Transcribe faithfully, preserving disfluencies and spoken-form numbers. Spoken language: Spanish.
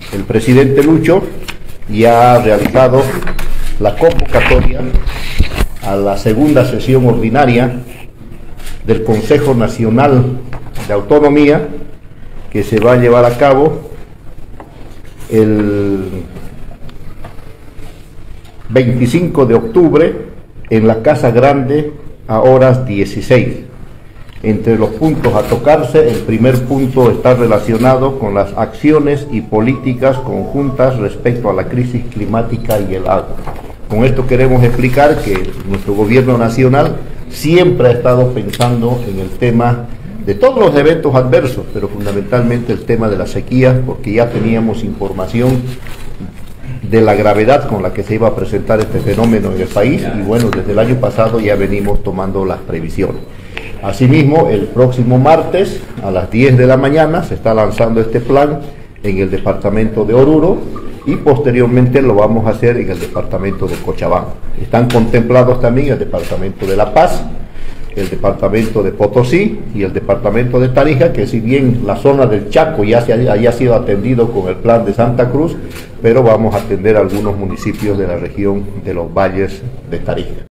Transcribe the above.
el presidente Lucho ya ha realizado la convocatoria a la segunda sesión ordinaria del Consejo Nacional de Autonomía, que se va a llevar a cabo el veinticinco de octubre en la Casa Grande a horas dieciséis. Entre los puntos a tocarse, el primer punto está relacionado con las acciones y políticas conjuntas respecto a la crisis climática y el agua. Con esto queremos explicar que nuestro gobierno nacional siempre ha estado pensando en el tema de todos los eventos adversos, pero fundamentalmente el tema de la sequía, porque ya teníamos información de la gravedad con la que se iba a presentar este fenómeno en el país, y bueno, desde el año pasado ya venimos tomando las previsiones. Asimismo, el próximo martes a las diez de la mañana se está lanzando este plan en el departamento de Oruro y posteriormente lo vamos a hacer en el departamento de Cochabamba. Están contemplados también el departamento de La Paz, el departamento de Potosí y el departamento de Tarija, que si bien la zona del Chaco ya se haya sido atendido con el plan de Santa Cruz, pero vamos a atender algunos municipios de la región de los valles de Tarija.